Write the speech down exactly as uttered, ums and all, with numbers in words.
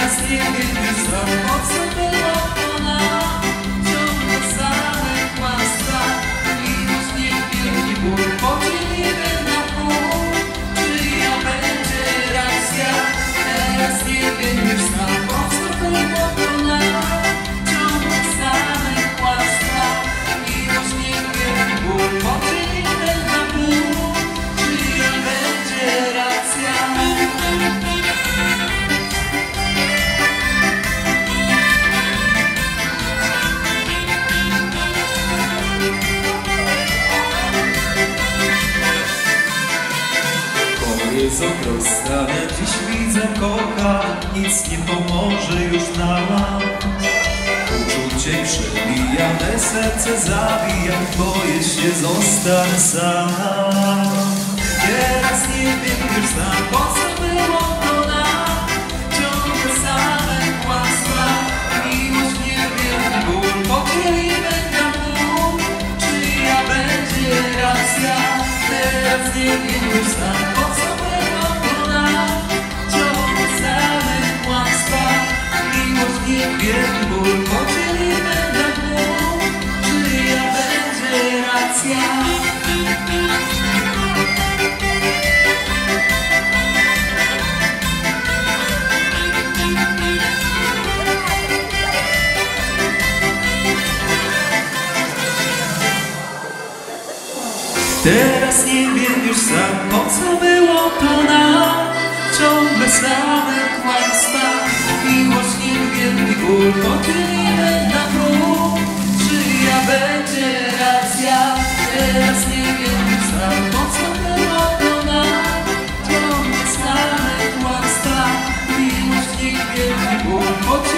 Teraz nie wiem już za po co było ona. Ciągle same kłamstwa, miłość, niewielki ból, podzielimy na pół. Czyja będzie racja? Teraz nie wiem już za po co było ona. Ciągle same kłamstwa, miłość, niewielki ból, podzielimy na pół. Czyja będzie racja? Jest oprostane, dziś widzę, kocha, nic nie pomoże już nam. Uczucie przebija, me serce zabija, boję się, zostanę sam. Teraz nie wiem już sam, po co było to nam. Ciągle same kłamstwa, miłość, niewielki ból, podzielimy na pół. Czyja będzie racja? Teraz nie wiem już sam, po co było to nam. Ciągle same kłamstwa, miłość, niewielki ból, podzielimy na pół. Czyja będzie racja? Teraz nie wiem już sam, po co było to nam. Ciągle same kłamstwa, miłość, niewielki ból, podzielimy na pół. Czyja będzie racja? Teraz nie wiem już sam, po co było to nam. Ciągle same kłamstwa, miłość, niewielki ból, podzielimy